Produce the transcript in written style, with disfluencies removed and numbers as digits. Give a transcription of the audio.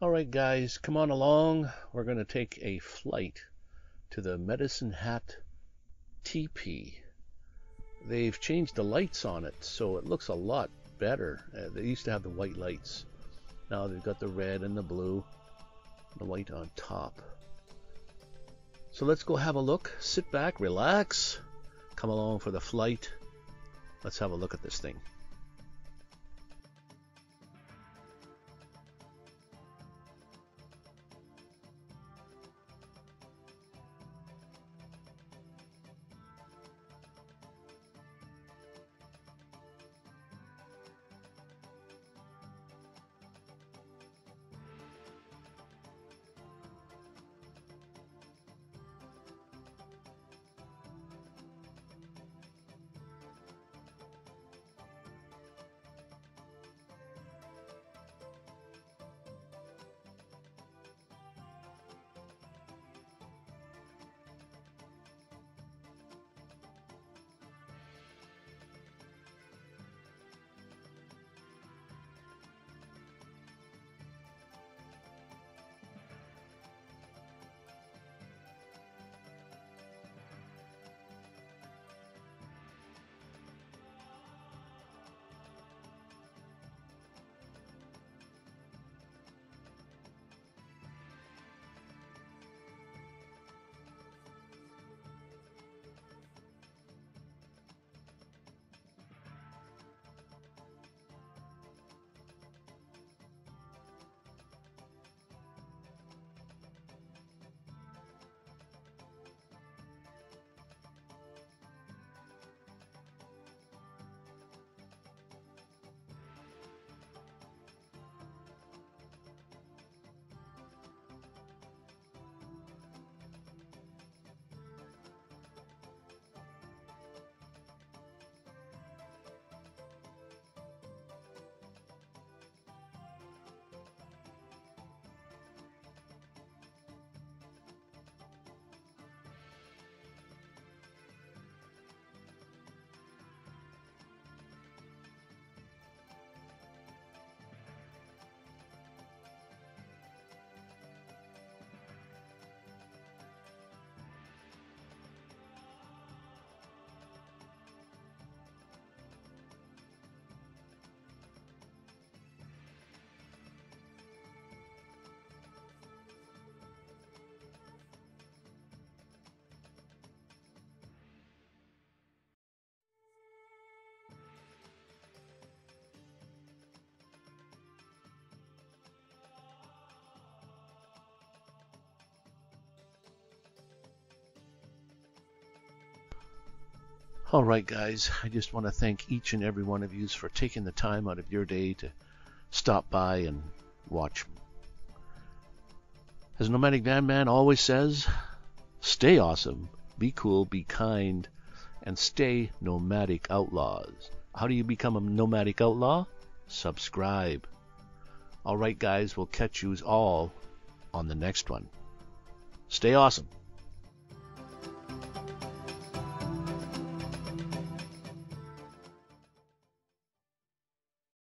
Alright guys, come on along. We're going to take a flight to the Medicine Hat Teepee. They've changed the lights on it, so it looks a lot better. They used to have the white lights. Now they've got the red and the blue, the white on top. So let's go have a look. Sit back, relax, come along for the flight. Let's have a look at this thing. Alright guys, I just want to thank each and every one of you for taking the time out of your day to stop by and watch. As Nomadic Van Man always says, stay awesome, be cool, be kind, and stay nomadic outlaws. How do you become a nomadic outlaw? Subscribe. Alright guys, we'll catch you all on the next one. Stay awesome.